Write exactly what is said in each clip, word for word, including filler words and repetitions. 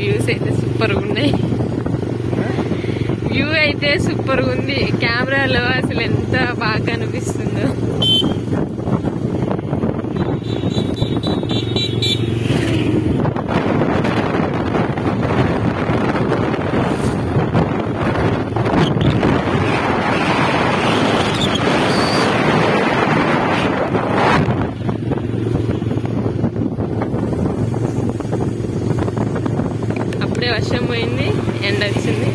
Views అయితే super ఉన్నాయి. View అయితే సూపర్ ఉంది. కెమెరాలో అసలు ఎంత బాగా కనిపిస్తుందో. అప్పుడే వర్షం పోయింది, ఎండ వచ్చింది.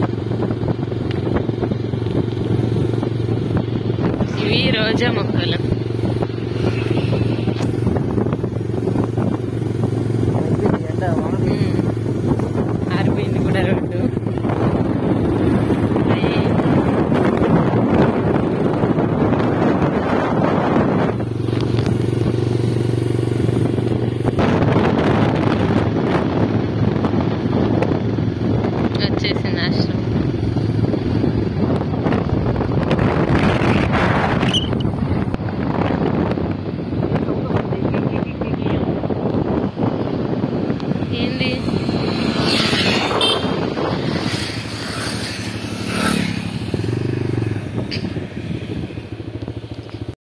ఇవి రోజా మొక్కలు.